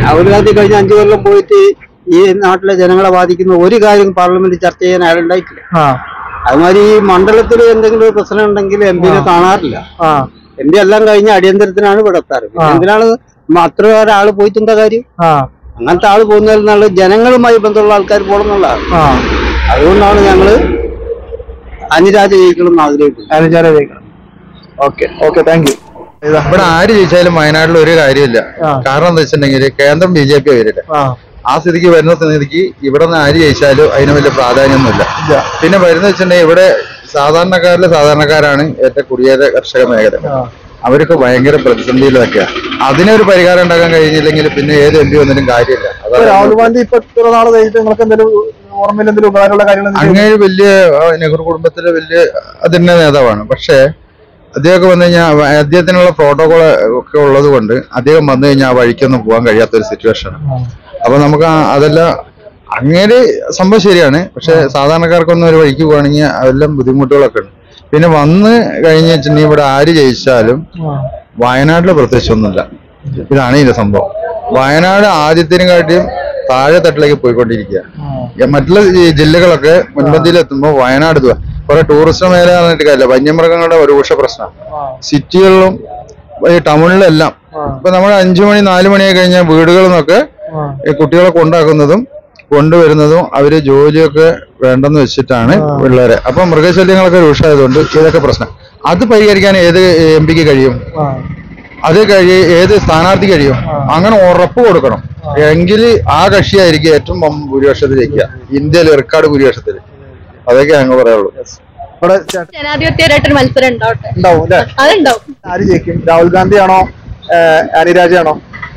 രാഹുൽ ഗാന്ധി കഴിഞ്ഞ 5 കൊല്ലം പോയിട്ട് ഈ നാട്ടിലെ ജനങ്ങളെ ബാധിക്കുന്ന ഒരു കാര്യം പാർലമെന്റ് ചർച്ച ചെയ്യാൻ അയാളുണ്ടായിട്ടില്ല. അതുമാതിരി ഈ മണ്ഡലത്തിൽ എന്തെങ്കിലും ഒരു പ്രശ്നം ഉണ്ടെങ്കിൽ എംപിനെ കാണാറില്ല. എംപി എല്ലാം കഴിഞ്ഞ അടിയന്തരത്തിനാണ് ഇവിടെ എത്താറ്. എന്തിനാണ് അത്ര ഒരാൾ പോയിട്ട് എന്താ കാര്യം? അങ്ങനത്തെ ആള് പോകുന്നതിൽ നല്ല ജനങ്ങളുമായി ബന്ധമുള്ള ആൾക്കാർ പോകണമെന്നുള്ളതാണ്. അതുകൊണ്ടാണ് ഞങ്ങള് അനിരാജ ജയിക്കണം എന്ന് ആഗ്രഹിക്കുന്നത്. അനിരാജ ജയിക്കണം. Okay okay, thank you. ഇവിടെ ആര് ജയിച്ചാലും വയനാട്ടിൽ ഒരു കാര്യമില്ല. കാരണം എന്താ വെച്ചിട്ടുണ്ടെങ്കിൽ കേന്ദ്രം BJP വരില്ല. ആ സ്ഥിതിക്ക് വരുന്ന സ്ഥിതിക്ക് ഇവിടെ നിന്ന് ആര് ജയിച്ചാലും അതിന് വലിയ പ്രാധാന്യമൊന്നുമില്ല. പിന്നെ വരുന്ന വെച്ചിട്ടുണ്ടെങ്കിൽ ഇവിടെ സാധാരണക്കാരാണ് ഏറ്റവും കുടിയേറ്റ കർഷക മേഖല. അവർക്ക് ഭയങ്കര പ്രതിസന്ധിയിലൊക്കെയാണ്. അതിനൊരു പരിഹാരം ഉണ്ടാക്കാൻ കഴിഞ്ഞില്ലെങ്കിൽ പിന്നെ ഏത് MP വന്നിട്ടും കാര്യമില്ല. രാഹുൽ ഗാന്ധി ഇപ്പൊ ഇത്ര നാള് കഴിഞ്ഞിട്ട് നിങ്ങൾക്ക് എന്തെങ്കിലും ഓർമ്മയിൽ എന്തെങ്കിലും ഉപകാരമുള്ള കാര്യങ്ങൾ? അങ്ങനെ വലിയ നെഹ്റു കുടുംബത്തിലെ വലിയ അതിന്റെ നേതാവാണ്. പക്ഷേ അദ്ദേഹമൊക്കെ വന്നു കഴിഞ്ഞാൽ അദ്ദേഹത്തിനുള്ള പ്രോട്ടോകോൾ ഒക്കെ ഉള്ളത് കൊണ്ട് അദ്ദേഹം വന്നു കഴിഞ്ഞാൽ ആ വഴിക്കൊന്നും പോകാൻ കഴിയാത്തൊരു സിറ്റുവേഷനാണ്. അപ്പൊ നമുക്ക് അതെല്ലാം അങ്ങനെ സംഭവം ശരിയാണ്. പക്ഷെ സാധാരണക്കാർക്കൊന്നും ഒരു വഴിക്ക് പോകണമെങ്കിൽ അതെല്ലാം ബുദ്ധിമുട്ടുകളൊക്കെ ഉണ്ട്. പിന്നെ വന്ന് കഴിഞ്ഞ് വെച്ചിട്ടുണ്ടെങ്കിൽ ഇവിടെ ആര് ജയിച്ചാലും വയനാട്ടില് പ്രത്യേകിച്ചൊന്നുമില്ല. ഇതാണ് ഇതിന്റെ സംഭവം. വയനാട് ആദ്യത്തിനെക്കാട്ടിയും താഴെ തട്ടിലേക്ക് പോയിക്കൊണ്ടിരിക്കുക. മറ്റുള്ള ജില്ലകളൊക്കെ മുൻപന്തിയിലെത്തുമ്പോൾ വയനാട് കുറെ ടൂറിസ്റ്റ് മേഖല പറഞ്ഞിട്ട് കാര്യമില്ല. വന്യമൃഗങ്ങളുടെ ഒരു രൂക്ഷ പ്രശ്നമാണ് സിറ്റികളിലും ഈ ടൗണിലെല്ലാം. ഇപ്പൊ നമ്മൾ 5 മണി 4 മണിയായി കഴിഞ്ഞാൽ വീടുകളിൽ നിന്നൊക്കെ കുട്ടികളെ കൊണ്ടാക്കുന്നതും കൊണ്ടുവരുന്നതും അവര് ജോലിയൊക്കെ വേണ്ടെന്ന് വെച്ചിട്ടാണ് പിള്ളേരെ. അപ്പൊ മൃഗശല്യങ്ങളൊക്കെ രൂക്ഷമായതുകൊണ്ട് ഇതൊക്കെ പ്രശ്നം. അത് പരിഹരിക്കാൻ ഏത് MP കഴിയും? അത് ഏത് സ്ഥാനാർത്ഥി കഴിയും? അങ്ങനെ ഉറപ്പ് കൊടുക്കണം. എങ്കിൽ ആ കക്ഷിയായിരിക്കും ഏറ്റവും ഭൂരിപക്ഷത്തിൽ ജയിക്കുക. ഇന്ത്യയിൽ റെക്കോർഡ് ഭൂരിപക്ഷത്തിൽ. അതൊക്കെ ഞങ്ങൾ പറയാനുള്ളൂ. ജനാധിപത്യമായിട്ടൊരു മത്സരം ഉണ്ടാവും അല്ലേ? അതുണ്ടാവും. ആര് ജയിക്കും? രാഹുൽ ഗാന്ധി ആണോ അനിരാജ ആണോ?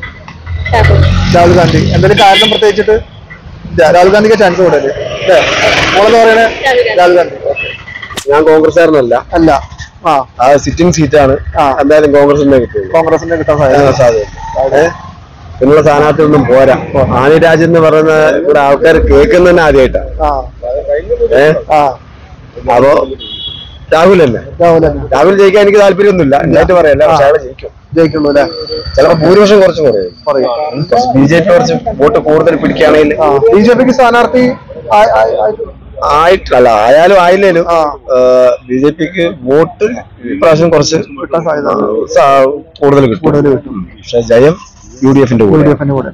രാഹുൽ ഗാന്ധി. എന്തെങ്കിലും കാരണം പ്രത്യേകിച്ചിട്ട്? രാഹുൽ ഗാന്ധിക്ക് ചാൻസ് കൂടുതൽ അല്ലേ? മോളെന്ന് പറയണേ രാഹുൽ ഗാന്ധി. ഞാൻ കോൺഗ്രസ്സുകാരനല്ല. അല്ല. സിറ്റിംഗ് സീറ്റാണ്. എന്തായാലും കോൺഗ്രസിന്റെ കിട്ടാൻ സാധ്യത. പിന്നുള്ള സ്ഥാനാർത്ഥിയൊന്നും പോരാ. ആനിരാജ് എന്ന് പറയുന്ന ഇവിടെ ആൾക്കാർ കേൾക്കുന്ന തന്നെ ആദ്യമായിട്ടാണ്. അപ്പോ രാഹുൽ തന്നെ. രാഹുൽ ജയിക്കാൻ എനിക്ക് താല്പര്യമൊന്നുമില്ല. എന്നായിട്ട് പറയല്ല. പക്ഷെ അയാളെ ജയിക്കുള്ളൂ അല്ലെ? ചിലപ്പോ ഭൂരിപക്ഷം കുറച്ച് പറയും. BJP കുറച്ച് വോട്ട് കൂടുതൽ പിടിക്കുകയാണെങ്കിൽ BJPക്ക് സ്ഥാനാർത്ഥി ആയിട്ടല്ല ആയാലും ആയില്ലേലും BJPക്ക് വോട്ട് ഇപ്രാവശ്യം കുറച്ച് കിട്ടാൻ സാധ്യത കൂടുതൽ കിട്ടും. പക്ഷെ ജയം UDF-ന്റെ കൂടെ.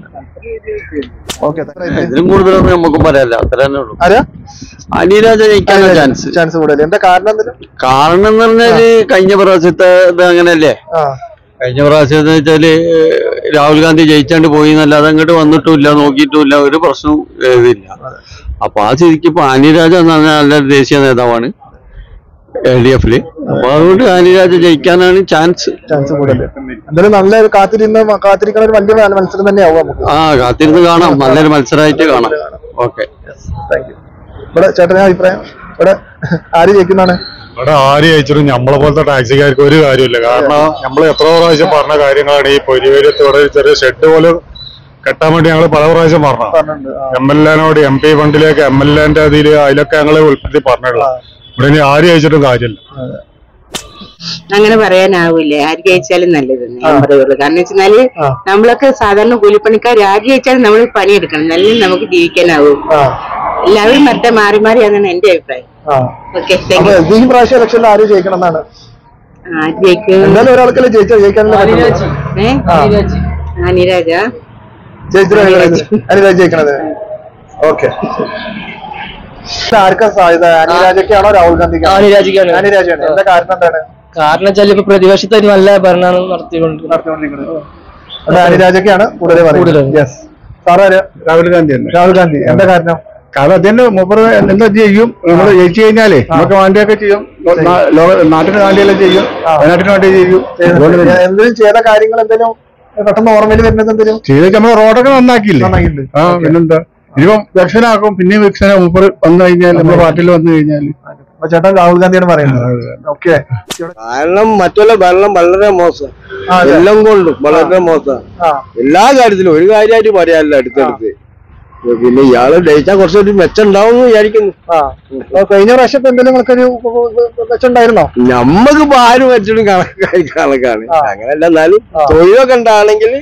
ഇതിലും കൂടുതലൊന്നും നമുക്കും പറയാല്ല. അത്ര തന്നെ ഉള്ളൂ. അനിരാജ ജയിക്കാനുള്ള ചാൻസ് കൂടുതൽ. എന്താ കാരണം? കാരണം എന്ന് പറഞ്ഞാല് കഴിഞ്ഞ പ്രാവശ്യത്തെ ഇത് അങ്ങനെയല്ലേ? കഴിഞ്ഞ പ്രാവശ്യം എന്ന് വെച്ചാല് രാഹുൽ ഗാന്ധി ജയിച്ചാണ്ട് പോയി എന്നല്ലാതെ അങ്ങോട്ട് വന്നിട്ടുമില്ല, നോക്കിയിട്ടുമില്ല, ഒരു പ്രശ്നവും ഇതില്ല. അപ്പൊ ആ സ്ഥിതിക്ക് ഇപ്പൊ അനിരാജ എന്ന് പറഞ്ഞാൽ നല്ലൊരു ദേശീയ നേതാവാണ് LDF-ല്. അപ്പൊ അതുകൊണ്ട് അനിരാജ ജയിക്കാനാണ് ചാൻസ് കൂടുതൽ. എന്തായാലും നല്ല കാത്തിരിക്കുന്ന ഒരു വലിയ മത്സരം തന്നെയാവും. കാത്തിരുന്ന് കാണാം. നല്ലൊരു മത്സരമായിട്ട് കാണാം. ഓക്കെ, ഇവിടെ ചേട്ടന്റെ അഭിപ്രായം? ഇവിടെ ആര് ജയിക്കുന്നതാണ്? ഇവിടെ ആര് ജയിച്ചിട്ടും നമ്മളെ പോലത്തെ ടാക്സിക്കാർക്ക് ഒരു കാര്യമില്ല. കാരണം നമ്മൾ എത്ര പ്രാവശ്യം പറഞ്ഞ കാര്യങ്ങളാണ്. ഈ പൊരിവേലത്ത് ഇവിടെ ചെറിയ ഷെഡ് പോലെ കെട്ടാൻ വേണ്ടി ഞങ്ങൾ പല പ്രാവശ്യം പറഞ്ഞു. MLA-നോട് MP ഫണ്ടിലേക്ക് MLA-ന്റെ അതിലൊക്കെ ഞങ്ങൾ ഉൾപ്പെടുത്തി പറഞ്ഞിട്ടുള്ള. ഇവിടെ ഇനി ആര് ജയിച്ചിട്ടും കാര്യമില്ല. അങ്ങനെ പറയാനാവൂലേ? ആര് ജയിച്ചാലും നല്ലത് ഞാൻ പറയുള്ളൂ. കാരണം വെച്ചാല് നമ്മളൊക്കെ സാധാരണ കൂലിപ്പണിക്കാർ ആര് ജയിച്ചാലും നമ്മൾ പണിയെടുക്കണം, നല്ല നമുക്ക് ജീവിക്കാനാവും. എല്ലാവരും മറ്റേ മാറി മാറിയാണെന്നാണ് എന്റെ അഭിപ്രായം. ഓക്കെ, ഈ പ്രാവശ്യം ഇലക്ഷനിൽ ആര് ജയിക്കണം എന്നാണ്? ആര് ജയിക്കും? ഒരാൾക്കല്ലേ ജയിക്കാനുള്ള അനിരാജ ജയിക്കണത്. ഓക്കെ, ആർക്കാ സാധ്യത? അനിരാജക്കാണോ രാഹുൽ ഗാന്ധിക്കാണോ? അനിരാജാണ്. എന്താ കാരണം? എന്താണ് കാരണം വെച്ചാൽ ഇപ്പൊ പ്രതിപക്ഷത്തെ നല്ല ഭരണം നടത്തിക്കൊണ്ടിരിക്കുന്നത്. അനിരാജക്കാണ് കൂടുതൽ പറയുന്നത്. രാഹുൽ ഗാന്ധി. രാഹുൽ ഗാന്ധി. എന്താ കാരണം? കാരണം അതിന്റെ മൂപ്പര് എന്താ ചെയ്യും? നമ്മൾ ജയിച്ചു കഴിഞ്ഞാലേ നമുക്ക് വേണ്ടിയൊക്കെ ചെയ്യും. നാട്ടിന് വേണ്ടിയെല്ലാം ചെയ്യും, വയനാട്ടിന് വേണ്ടി ചെയ്യും. എന്തെങ്കിലും ചെയ്ത കാര്യങ്ങൾ എന്തെങ്കിലും പെട്ടെന്ന് ഓർമ്മയിൽ വരുന്നത് എന്തെങ്കിലും ചെയ്ത് നമ്മൾ റോഡൊക്കെ നന്നാക്കിയില്ലേ? പിന്നെന്താ ഇനിയിപ്പം വികസനാക്കും. പിന്നെയും വികസനം മൂപ്പർ വന്നു കഴിഞ്ഞാൽ നമ്മുടെ പാർട്ടിയിൽ വന്നു കഴിഞ്ഞാൽ. ചേട്ടൻ രാഹുൽ ഗാന്ധിയാണ് പറയുന്നത്. ഓക്കെ, കാരണം മറ്റുള്ള ഭരണം വളരെ മോശം. എല്ലാം കൊണ്ടും വളരെ മോശം. എല്ലാ കാര്യത്തിലും ഒരു കാര്യമായിട്ട് പറയാനില്ല. അടുത്തടുത്ത് പിന്നെ ഇയാള് ജയിച്ചാൽ കുറച്ചൊരു മെച്ചം ഉണ്ടാവും എന്ന് വിചാരിക്കുന്നു. കഴിഞ്ഞ പ്രാവശ്യം എന്തെങ്കിലും നിങ്ങൾക്കൊരു മെച്ചുണ്ടായിരുന്നോ? നമ്മക്ക് ആരും വെച്ചിട്ടും കണക്കാണ്. അങ്ങനെയല്ല, എന്നാലും തൊഴിലൊക്കെ ഉണ്ടാണെങ്കിൽ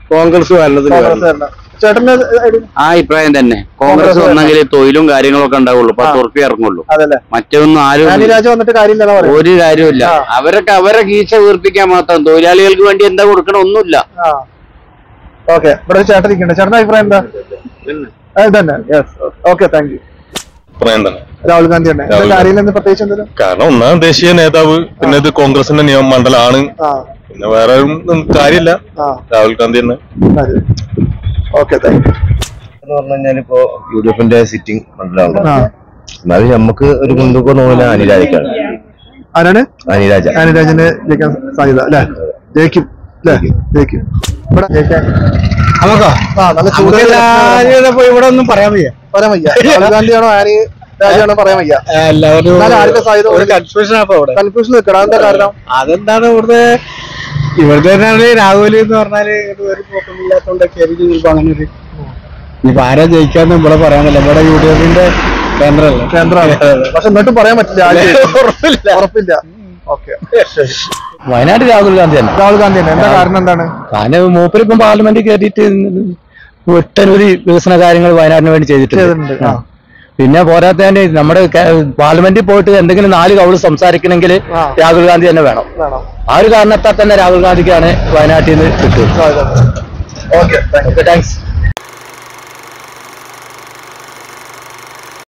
കോൺഗ്രസ് ചേട്ടന്റെ ആ അഭിപ്രായം തന്നെ. കോൺഗ്രസ് വന്നെങ്കിൽ തൊഴിലും കാര്യങ്ങളൊക്കെ ഉണ്ടാവുള്ളൂ. 10 ഉറുപ്പിക ഇറങ്ങുള്ളൂ. മറ്റൊന്നും ആരും വന്നിട്ട് കാര്യമില്ല, ഒരു കാര്യമില്ല. അവരൊക്കെ അവരെ കീശ വീർപ്പിക്കാൻ മാത്രം. തൊഴിലാളികൾക്ക് വേണ്ടി എന്താ കൊടുക്കണം? ഒന്നുമില്ല. ഓക്കെ, ഇവിടെ ചേട്ടൻ ഇരിക്കണ്ട. ചേട്ടന്റെ അഭിപ്രായം എന്താ? തന്നെ. Okay, thank you. Rahul Gandhi തന്നെ. പ്രത്യേകിച്ച് എന്തെങ്കിലും? കാരണം ഒന്നാം ദേശീയ നേതാവ്, പിന്നെ ഇത് കോൺഗ്രസിന്റെ നിയമമണ്ഡലമാണ്, പിന്നെ വേറെ കാര്യമില്ല. രാഹുൽ ഗാന്ധി തന്നെ. Okay, thank you. എന്ന് പറഞ്ഞു കഴിഞ്ഞാൽ ഇപ്പോ UDF-ന്റെ സിറ്റിംഗ് മണ്ഡലമാണ്. എന്നാലും നമുക്ക് ഒരു മുൻതൂക്കം തോന്നില്ല അനിരാജക്കാണ്. ആരാണ്? അനിരാജന് ജയിക്കാൻ സാധ്യത അല്ലെ? ജയിക്കും അല്ലെ? ജയിക്കും. ഇവിടെ ജയിക്കാൻ നമുക്കോ? നല്ല ചൂട്. ഇവിടെ ഒന്നും പറയാൻ വയ്യ. രാഹുൽ ഗാന്ധിയാണോ രാജാണോ പറയാൻ വയ്യ. ആരുടെ സാധ്യത? കൺഫ്യൂഷൻ നിൽക്കണം. എന്താ കാരണം? അതെന്താണ് ഇവിടുത്തെ രാഹുൽ എന്ന് പറഞ്ഞാല് ഒരു പോക്കമില്ലാത്തോണ്ടൊക്കെ ആയിരിക്കും ചിലപ്പോ അങ്ങനെ ഒരു. ഇനിയിപ്പോ ആരാ ജയിക്കാന്ന് ഇവിടെ പറയാനല്ല. ഇവിടെ UDF-ന്റെ കേന്ദ്രമാണ്. പക്ഷെ എന്നിട്ടും പറയാൻ പറ്റില്ല. ഉറപ്പില്ല. ഓക്കെ, വയനാട് രാഹുൽ ഗാന്ധി തന്നെ. രാഹുൽ ഗാന്ധി തന്നെ. എന്താ കാരണം എന്താണ്? കാരണം മൂപ്പരിപ്പം പാർലമെന്റിൽ കയറിയിട്ട് ഒട്ടനവധി വികസന കാര്യങ്ങൾ വയനാടിന് വേണ്ടി ചെയ്തിട്ടുണ്ട്. പിന്നെ പോരാത്തതിന്റെ നമ്മുടെ പാർലമെന്റിൽ പോയിട്ട് എന്തെങ്കിലും 4 കൗള് സംസാരിക്കണമെങ്കിൽ രാഹുൽ ഗാന്ധി തന്നെ വേണം. ആ ഒരു കാരണത്താൽ തന്നെ രാഹുൽ ഗാന്ധിക്കാണ് വയനാട്ടിൽ നിന്ന് കിട്ടുന്നത്. Okay, thanks.